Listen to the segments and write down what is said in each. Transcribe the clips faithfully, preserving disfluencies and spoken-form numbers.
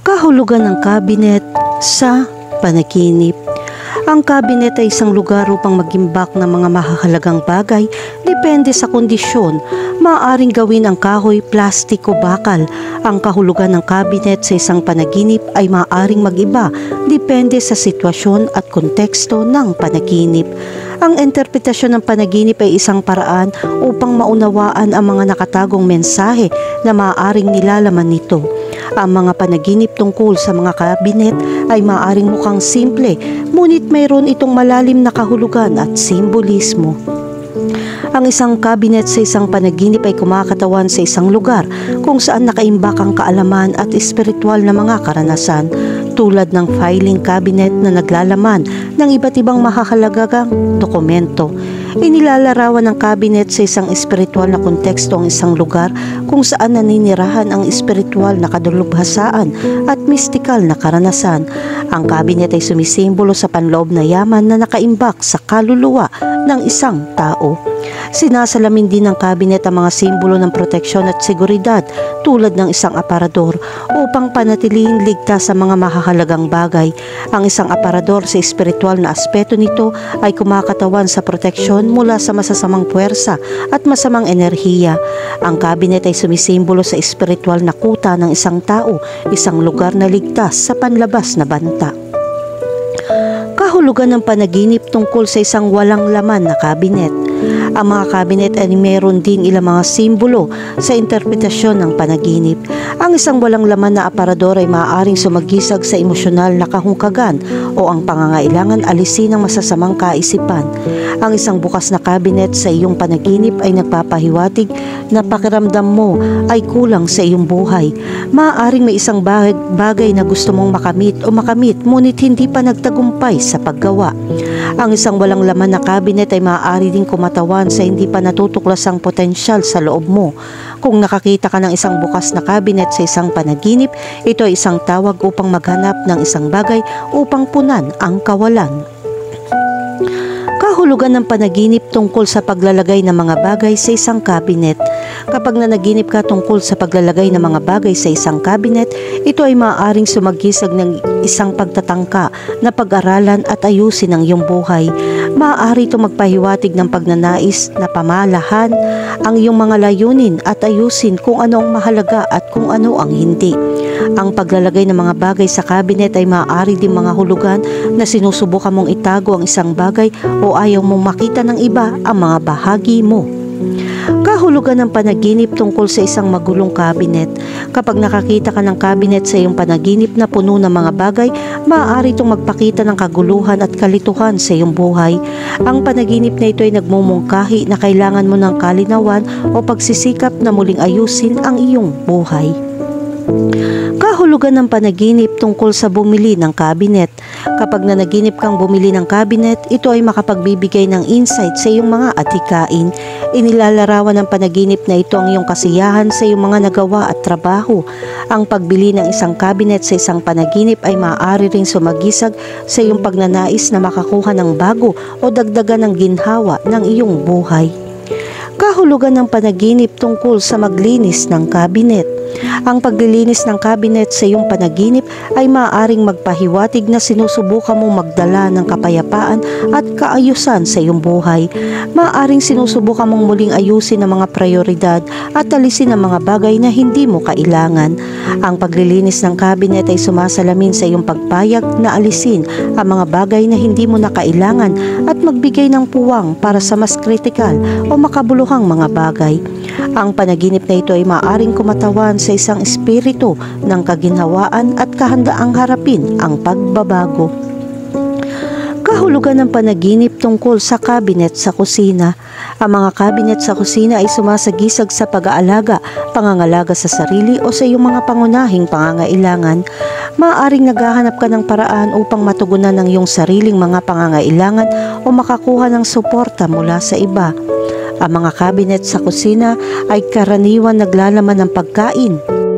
Kahulugan ng cabinet sa panaginip. Ang cabinet ay isang lugar upang mag-imbak ng mga mahahalagang bagay depende sa kondisyon. Maaaring gawin ang kahoy, plastik o bakal. Ang kahulugan ng cabinet sa isang panaginip ay maaaring mag-iba depende sa sitwasyon at konteksto ng panaginip. Ang interpretasyon ng panaginip ay isang paraan upang maunawaan ang mga nakatagong mensahe na maaaring nilalaman nito. Ang mga panaginip tungkol sa mga cabinet ay maaaring mukhang simple, ngunit mayroon itong malalim na kahulugan at simbolismo. Ang isang cabinet sa isang panaginip ay kumakatawan sa isang lugar kung saan nakaimbak ang kaalaman at espiritual na mga karanasan, tulad ng filing cabinet na naglalaman ng iba't ibang mahahalagang dokumento. Inilalarawan ng cabinet sa isang espiritual na konteksto ang isang lugar kung saan naninirahan ang espiritual na kadulubhasaan at mistikal na karanasan. Ang cabinet ay sumisimbolo sa panloob na yaman na nakaimbak sa kaluluwa ng isang tao. Sinasalamin din ng cabinet ang mga simbolo ng proteksyon at seguridad tulad ng isang aparador upang panatilihin ligtas sa mga mahahalagang bagay. Ang isang aparador sa espiritual na aspeto nito ay kumakatawan sa proteksyon mula sa masasamang puwersa at masamang enerhiya. Ang cabinet ay sumisimbolo sa espiritual na kuta ng isang tao, isang lugar na ligtas sa panlabas na banta. Kahulugan ng panaginip tungkol sa isang walang laman na cabinet. Ang mga cabinet ay meron din ilang mga simbolo sa interpretasyon ng panaginip. Ang isang walang laman na aparador ay maaaring sumagisag sa emosyonal na kahungkagan o ang pangangailangan alisin ng masasamang kaisipan. Ang isang bukas na cabinet sa iyong panaginip ay nagpapahiwatig na pakiramdam mo ay kulang sa iyong buhay. Maaaring may isang bagay, bagay na gusto mong makamit o makamit ngunit hindi pa nagtagumpay sa paggawa. Ang isang walang laman na cabinet ay maaari din kumatawan sa hindi pa natutuklasang potensyal sa loob mo. Kung nakakita ka ng isang bukas na cabinet sa isang panaginip, ito ay isang tawag upang maghanap ng isang bagay upang punan ang kawalan. Kahulugan ng panaginip tungkol sa paglalagay ng mga bagay sa isang cabinet. Kapag nanaginip ka tungkol sa paglalagay ng mga bagay sa isang cabinet, ito ay maaaring sumagisag ng isang pagtatangka na pag-aralan at ayusin ang iyong buhay. Maaari itong magpahiwatig ng pagnanais na pamalahan ang iyong mga layunin at ayusin kung ano ang mahalaga at kung ano ang hindi. Ang paglalagay ng mga bagay sa cabinet ay maaari din mga hulugan na sinusubukan mong itago ang isang bagay o ayaw mong makita ng iba ang mga bahagi mo. Kahulugan ng panaginip tungkol sa isang magulong cabinet. Kapag nakakita ka ng cabinet sa iyong panaginip na puno ng mga bagay, maaari itong magpakita ng kaguluhan at kalituhan sa iyong buhay. Ang panaginip na ito ay nagmumungkahi na kailangan mo ng kalinawan o pagsisikap na muling ayusin ang iyong buhay. Kahulugan ng panaginip tungkol sa bumili ng cabinet. Kapag nanaginip kang bumili ng cabinet, ito ay makapagbibigay ng insight sa iyong mga atikain. Inilalarawan ng panaginip na ito ang iyong kasiyahan sa iyong mga nagawa at trabaho. Ang pagbili ng isang cabinet sa isang panaginip ay maaari ring sumagisag sa iyong pagnanais na makakuha ng bago o dagdagan ng ginhawa ng iyong buhay. Kahulugan ng panaginip tungkol sa maglinis ng cabinet. Ang paglilinis ng cabinet sa iyong panaginip ay maaaring magpahiwatig na sinusubukan mong magdala ng kapayapaan at kaayusan sa iyong buhay. Maaaring sinusubukan mong muling ayusin ang mga prioridad at alisin ang mga bagay na hindi mo kailangan. Ang paglilinis ng cabinet ay sumasalamin sa iyong pagpayag na alisin ang mga bagay na hindi mo na kailangan at magbigay ng puwang para sa mas kritikal o makabuluhang mga bagay. Ang panaginip na ito ay maaaring kumatawan sa isang espiritu ng kaginhawaan at kahandaang harapin ang pagbabago. Kahulugan ng panaginip tungkol sa cabinet sa kusina. Ang mga cabinet sa kusina ay sumasagisag sa pag-aalaga, pangangalaga sa sarili o sa iyong mga pangunahing pangangailangan. Maaaring naghahanap ka ng paraan upang matugunan ng iyong sariling mga pangangailangan o makakuha ng suporta mula sa iba. Ang mga cabinet sa kusina ay karaniwan naglalaman ng pagkain,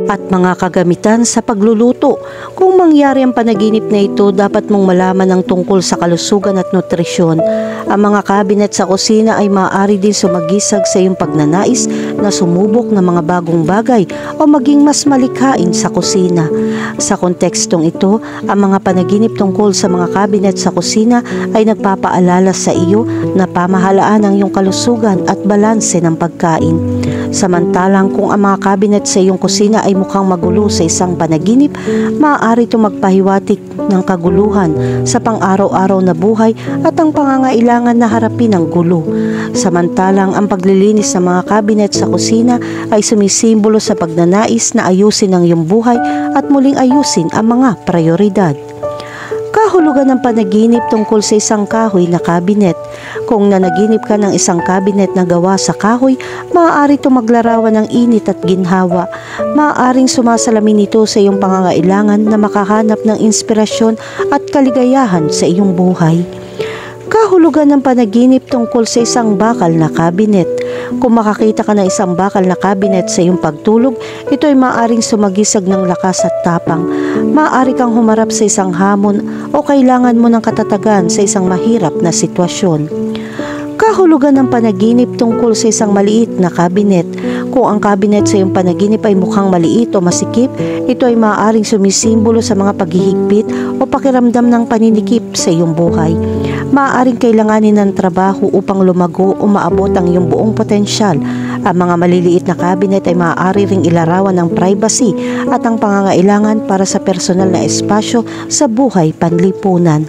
at mga kagamitan sa pagluluto. Kung mangyari ang panaginip na ito, dapat mong malaman ang tungkol sa kalusugan at nutrisyon. Ang mga kabinet sa kusina ay maaari din sumagisag sa iyong pagnanais na sumubok ng mga bagong bagay o maging mas malikhain sa kusina. Sa kontekstong ito, ang mga panaginip tungkol sa mga kabinet sa kusina ay nagpapaalala sa iyo na pamahalaan ang iyong kalusugan at balanse ng pagkain. Samantalang kung ang mga kabinet sa iyong kusina ay mukhang magulo sa isang panaginip, maaari ito magpahiwatig ng kaguluhan sa pang-araw-araw na buhay at ang pangangailangan na harapin ang gulo. Samantalang ang paglilinis ng mga kabinet sa kusina ay sumisimbolo sa pagnanais na ayusin ang iyong buhay at muling ayusin ang mga prioridad. Kahulugan ng panaginip tungkol sa isang kahoy na kabinet. Kung nanaginip ka ng isang kabinet na gawa sa kahoy, maaari ito maglarawan ng init at ginhawa. Maaaring sumasalamin ito sa iyong pangangailangan na makahanap ng inspirasyon at kaligayahan sa iyong buhay. Kahulugan ng panaginip tungkol sa isang bakal na kabinet. Kung makakita ka ng isang bakal na kabinet sa iyong pagtulog, ito ay maaaring sumagisag ng lakas at tapang. Maaari kang humarap sa isang hamon o kailangan mo ng katatagan sa isang mahirap na sitwasyon. Kahulugan ng panaginip tungkol sa isang maliit na kabinet. Kung ang kabinet sa iyong panaginip ay mukhang maliit o masikip, ito ay maaaring sumisimbolo sa mga paghihigpit o pakiramdam ng paninikip sa iyong buhay. Maaaring kailanganin ng trabaho upang lumago o maabot ang iyong buong potensyal. Ang mga maliliit na kabinet ay maaari ring ilarawan ng privacy at ang pangangailangan para sa personal na espasyo sa buhay panlipunan.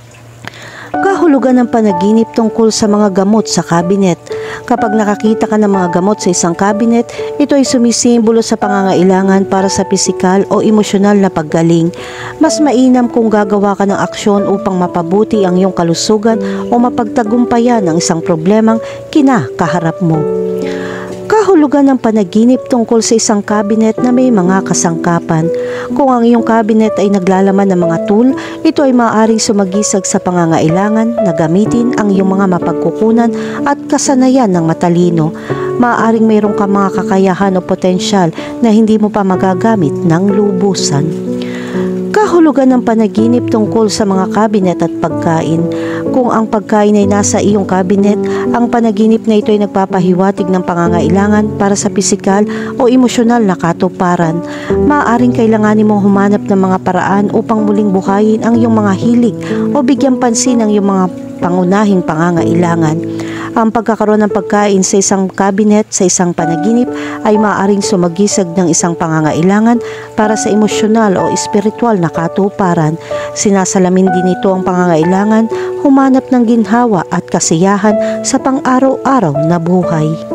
Kahulugan ng panaginip tungkol sa mga gamot sa kabinet. Kapag nakakita ka ng mga gamot sa isang kabinet, ito ay sumisimbolo sa pangangailangan para sa pisikal o emosyonal na paggaling. Mas mainam kung gagawa ka ng aksyon upang mapabuti ang iyong kalusugan o mapagtagumpayan ang isang problemang kinakaharap mo. Kahulugan ng panaginip tungkol sa isang kabinet na may mga kasangkapan. Kung ang iyong kabinet ay naglalaman ng mga tool, ito ay maaaring sumagisag sa pangangailangan na gamitin ang iyong mga mapagkukunan at kasanayan ng matalino. Maaaring mayroon ka mga kakayahan o potensyal na hindi mo pa magagamit ng lubusan. Kahulugan ng panaginip tungkol sa mga kabinet at pagkain. Kung ang pagkain ay nasa iyong kabinet, ang panaginip na ito ay nagpapahiwatig ng pangangailangan para sa pisikal o emosyonal na katuparan. Maaaring kailanganin mong humanap ng mga paraan upang muling buhayin ang iyong mga hilig o bigyan pansin ang iyong mga pangunahing pangangailangan. Ang pagkakaroon ng pagkain sa isang kabinet sa isang panaginip ay maaaring sumagisag ng isang pangangailangan para sa emosyonal o espiritual na katuparan. Sinasalamin din ito ang pangangailangan humanap ng ginhawa at kasiyahan sa pang-araw-araw na buhay.